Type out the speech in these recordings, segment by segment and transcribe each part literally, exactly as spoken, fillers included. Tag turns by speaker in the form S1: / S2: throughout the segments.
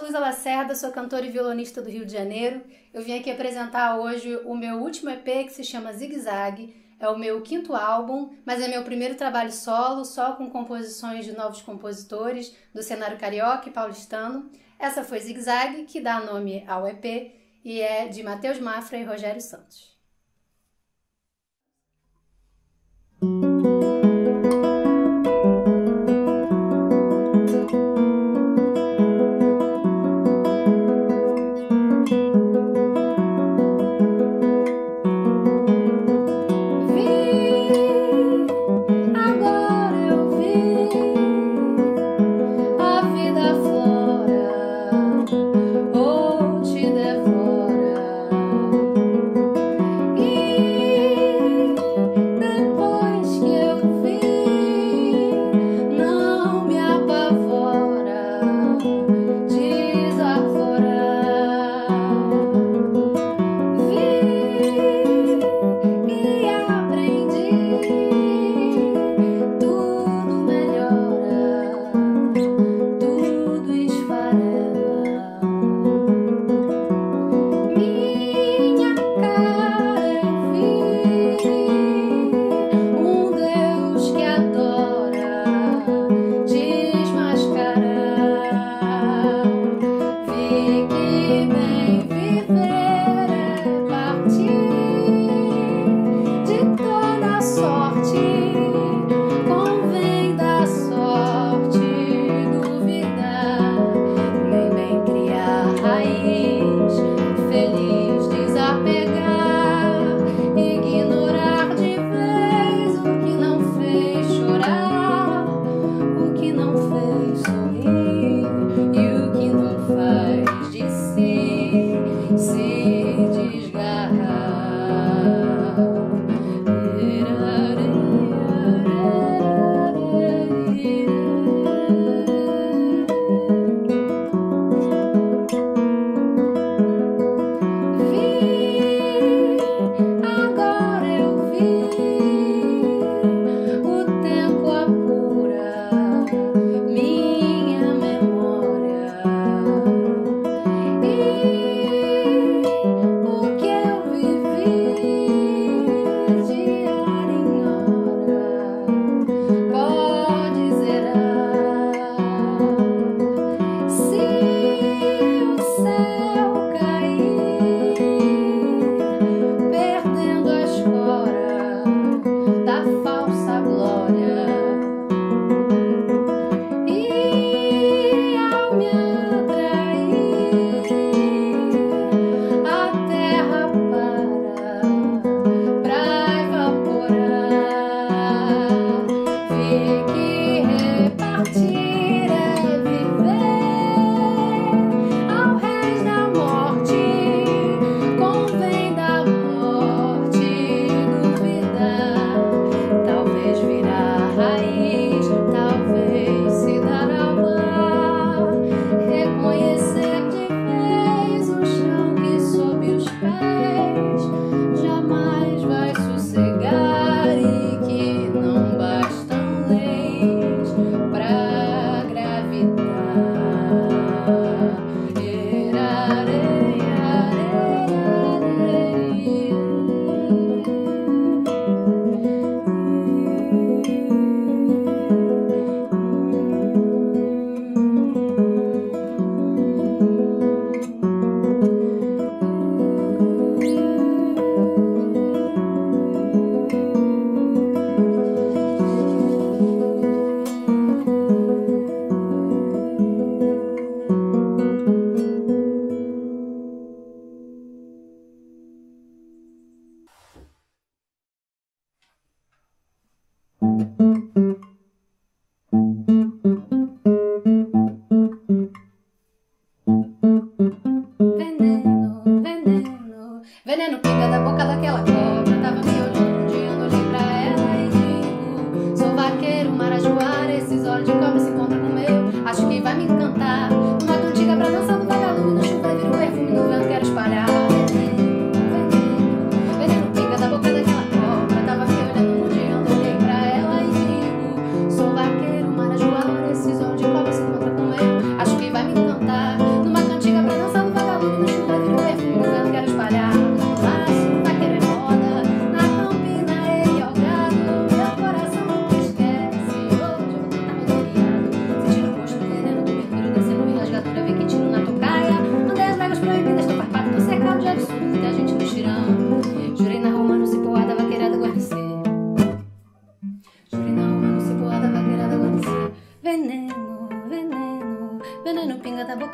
S1: Luísa Lacerda, sou cantora e violonista do Rio de Janeiro. Eu vim aqui apresentar hoje o meu último E P, que se chama Zigue Zague. É o meu quinto álbum, mas é meu primeiro trabalho solo, só com composições de novos compositores do cenário carioca e paulistano. Essa foi Zigue Zague, que dá nome ao E P, e é de Matheus Mafra e Rogério Santos.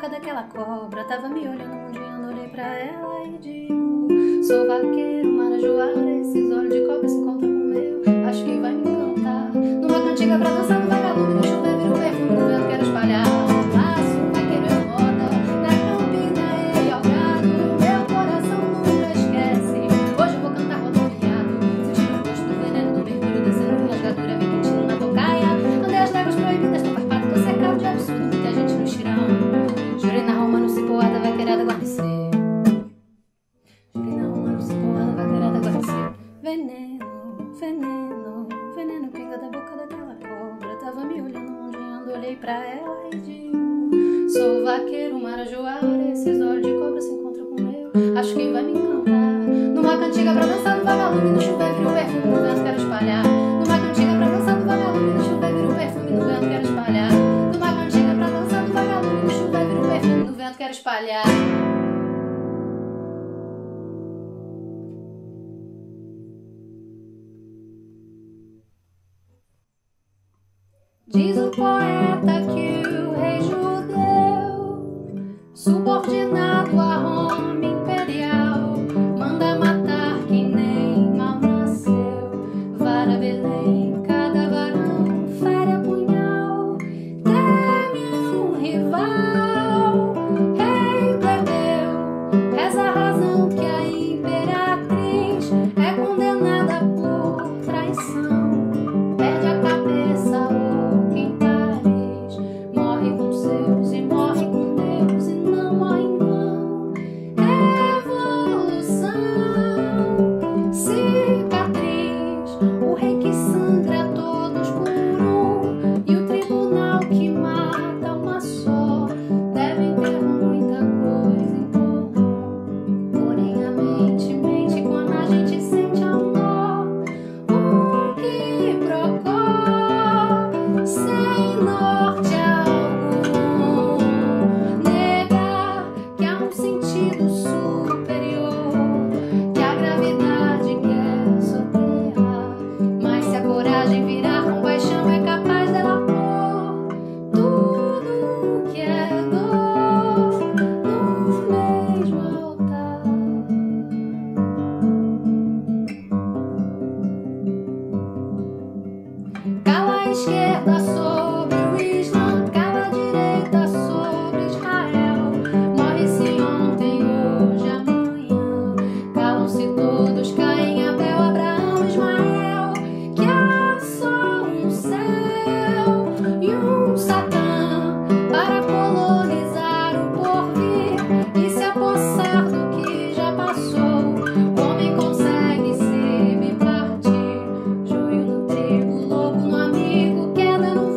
S1: boca daquela cobra. Tava me olhando mundiando, olhei pra ela e digo: sou vaqueiro, marajoara, esses olhos de cobra se encontram com o meu. Acho que vai me encantar. Numa cantiga pra dançar no vagalume, no chuveiro vira o perfume do vento, quero espalhar. Laço, vaqueiro é moda, na campina e ao gado. Meu coração nunca esquece. Hoje eu vou cantar rodoviado, sentindo o gosto do veneno do mergulho, descendo em rasgadura, bem quentinho na tocaia. Andei as léguas proibidas, tô farpado, tô cercado de absurdo, muita gente no estirão. Jurei na Roma, no cipoada, vaqueirada, guarnecer. Jurei na Roma, no cipoada, vaqueirada, guarnecer. Veneno, veneno, veneno pinga da boca daquela cobra. Tava me olhando, mundiando, olhei pra ela e digo: sou vaqueiro, marajoara, esses olhos de cobra se encontram com o meu. Acho que vai me encantar. Numa cantiga pra dançar no vagalume, no chuveiro vira o perfume no vento, quero espalhar. Numa cantiga pra dançar no vagalume, no chuveiro vira o perfume no vento, quero espalhar. Numa cantiga pra dançar no vagalume, no chuveiro vira o perfume no vento, quero espalhar. Diz o poeta que o rei judeu, subordinado a Roma imperial, manda matar quem nem mal nasceu. Vara Belém, cada varão fere a punhal, teme um rival, rei plebeu. Reza a razão que a imperatriz é condenada por traição, perde a cabeça em Paris, morre com seus e morre com Deus, e não morre em vão. Revolução, cicatriz, o rei que sangra todos por um, e o tribunal que mata uma só. Devem ter muita coisa em comum, porém a mente mente quando a gente sente amor. Um quiprocó sem norte algum, negar que há um sentido superior, que a gravidade quer soterrar. Mas se a coragem virar compaixão, é capaz dela pôr tudo que é dor no mesmo altar. Cala a esquerda sobre o Islã, cala a direita sobre Israel. Morre-se ontem, hoje, amanhã. Calam-se todos, Caim, Abel, Abraão, Ismael. Que há só um céu e um Satã para colonizar o porvir e se apossar do que já passou. O homem consegue se bipartir, joio no trigo, lobo no amigo, queda no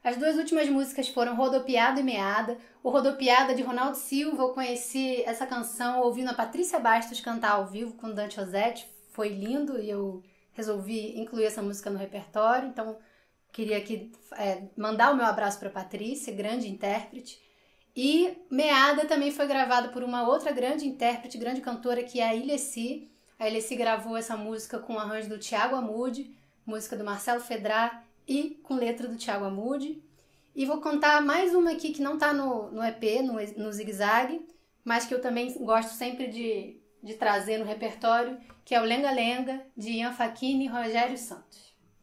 S1: As duas últimas músicas foram Rodopiada e Meada. O Rodopiada, de Ronaldo Silva, eu conheci essa canção ouvindo a Patrícia Bastos cantar ao vivo com Dante Rossetti. Foi lindo e eu resolvi incluir essa música no repertório. Então, queria aqui é, mandar o meu abraço para a Patrícia, grande intérprete. E Meada também foi gravada por uma outra grande intérprete, grande cantora, que é a Ilessi. A Ilessi gravou essa música com o arranjo do Thiago Amude, música do Marcelo Fedra e com letra do Thiago Amude. E vou contar mais uma aqui que não está no, no E P, no, no Zig Zag, mas que eu também gosto sempre de, de trazer no repertório, que é o Lenga Lenga, de Ian Facchini e Rogério Santos.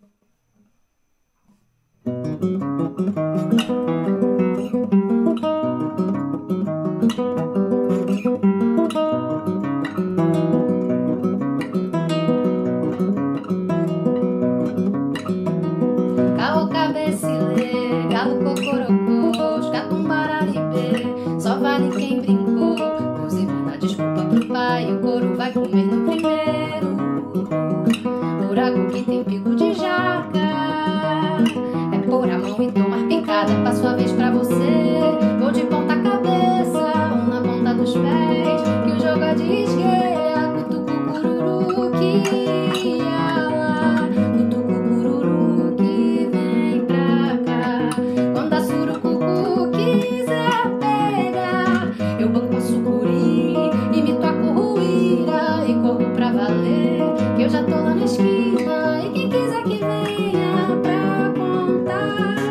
S2: Comer no primeiro buraco que tem pico de jaca. É pôr a mão e tomar picada. Passo a vez pra você. Vou de ponta cabeça ou na ponta dos pés, que o jogo é de esgueia. Cutuco cururu que ia lá, cutuco cururu que vem pra cá. Quando a surucucu quiser pegar, eu banco a sucuri, imito a curruíra e corro pra valer, que eu já tô lá na esquina. E quem quiser que venha pra contar.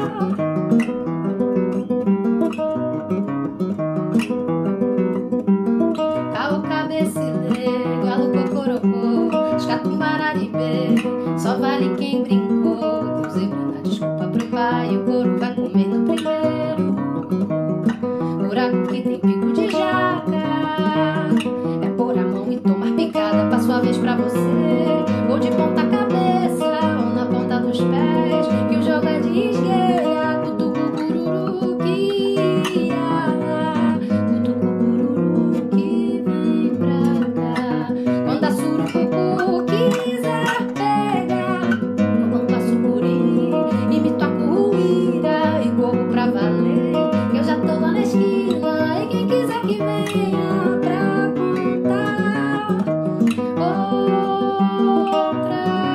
S2: Caô, cabecilê, galo, cocorocô, escatumbararibê, só vale quem brincou. Deus evita desculpa pro pai, o couro vai comer no primeiro buraco que tem pico de jaca. É pôr a mão e tomar picada. Passo a vez pra você. Vou de ponta cabeça ou na ponta dos pés, que o jogo é de esgueia. Cutuco cururu que ia lá, cutuco cururu que vem pra cá. Quando a surucucu quiser pegar, eu banco a sucuri, imito a curruíra e corro pra valer, que eu já tô lá na esquina. E quem quiser que venha pra contar outra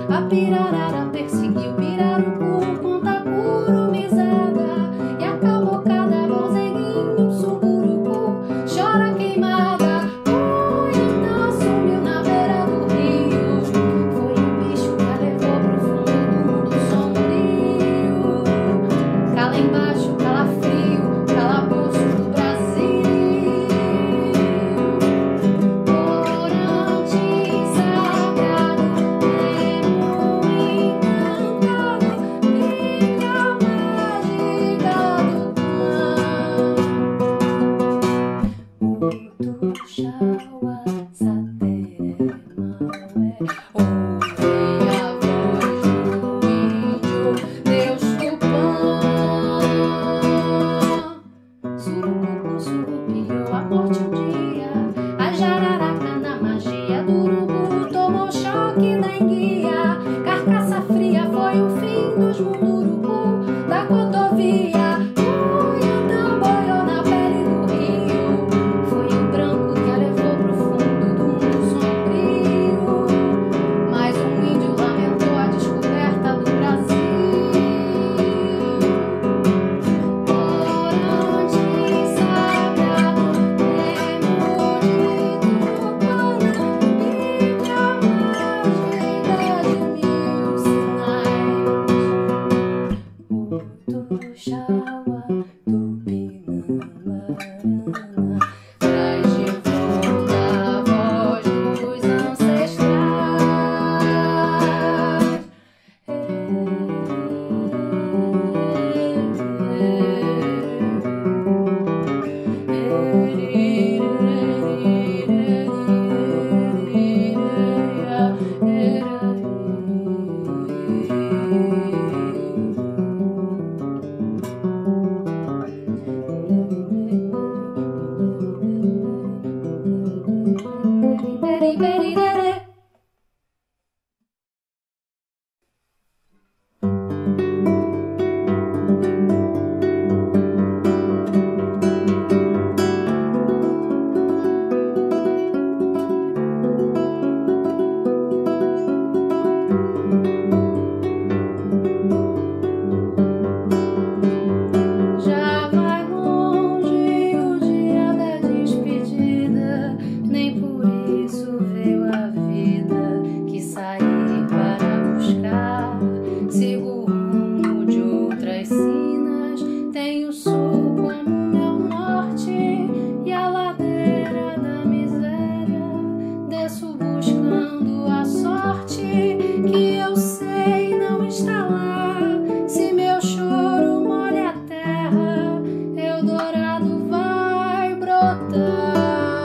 S2: A pirarara perseguiu pirarucu com tacurumizada e a cabocada bonzeguinho suburucu chora queimada. Então sumiu na beira do rio, foi o bicho que a levou pro fundo do mundo sombrio. Cala embaixo, cala frio, calabouços do Brasil. Carcaça fria foi o fim dos munduruku da cotovia. Ui, então boiou na pele do rio, foi o branco que a levou pro fundo do mundo sombrio. Mas um índio lamentou a descoberta do Brasil. Orante sagrado, temo de Tupana, Bíblia mágica de mil sinais. O Tuxaua, Tupinambá, traz de volta a voz dos ancestrais. Já vai longe o dia da despedida, nem por isso veio a vida que saí para buscar. Sigo o rumo de outras sinas, tenho o sul como meu norte e a ladeira da miséria. Desço buscando a sorte que eu sei não está lá. Se meu choro molha a terra, Eldorado vai brotar.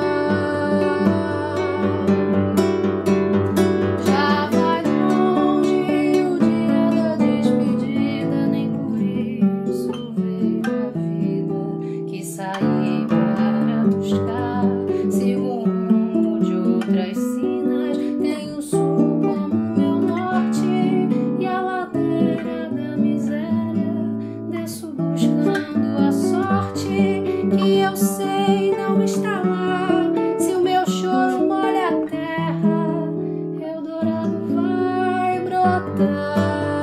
S2: Já vai longe o dia da despedida, nem por isso veio a vida que saí para buscar. Sigo o rumo de outras sinas, tenho o sul como meu norte e a ladeira da miséria. Desço buscando a sorte que eu sei não está lá. Se o meu choro molha a terra, Eldorado vai brotar.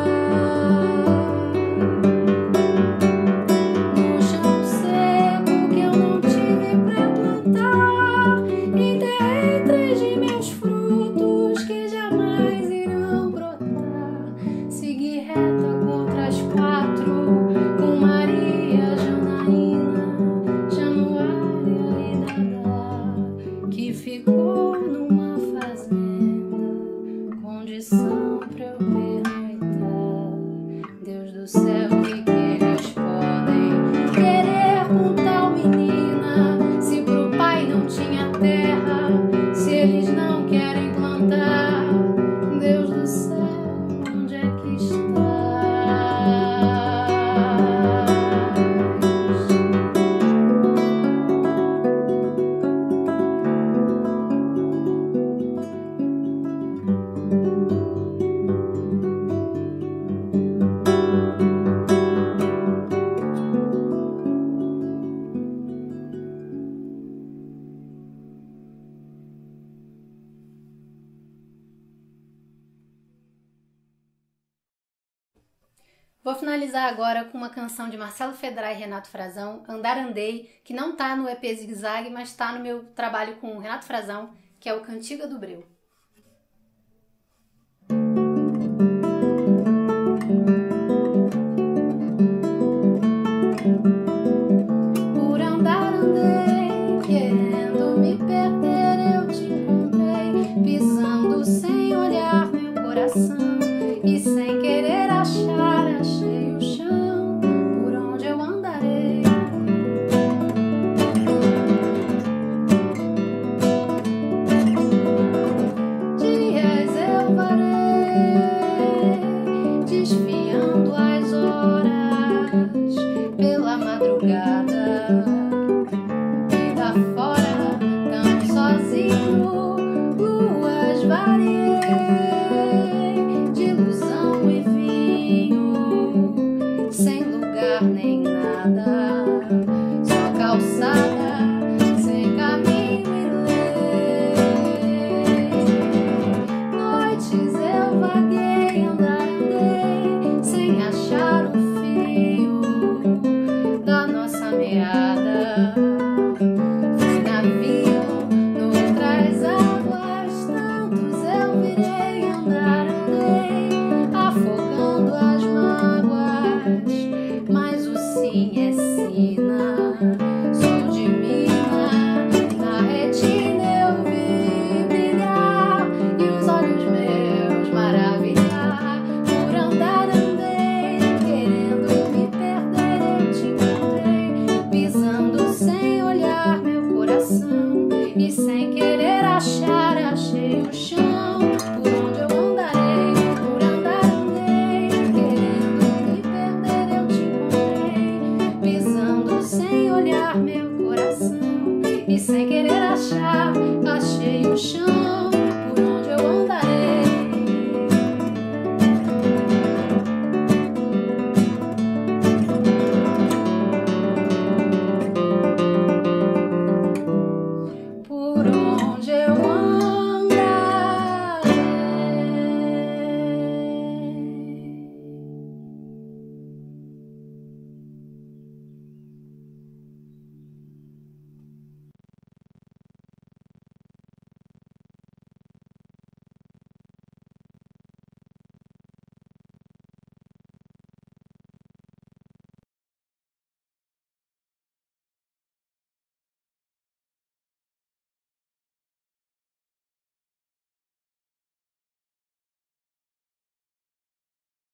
S2: No chão seco que eu não tive pra plantar, enterrei três de meus frutos que jamais irão brotar. Segui reta contra as quatro, com Maria, Janaína, Januária e Dadá, que ficou numa fazenda, condição pra eu pernoitar. Deus do céu, que que eles podem querer com tal menina? Se pro pai não tinha terra, se eles não querem plantar, Deus do céu, onde é que estás?
S1: Vou finalizar agora com uma canção de Marcelo Fedra e Renato Frazão, Andar Andei, que não está no E P Zigue Zague, mas está no meu trabalho com o Renato Frazão, que é o Cantiga do Breu.
S2: Por andar andei, querendo me perder, eu te encontrei, pisando sem olhar meu coração e sem querer achar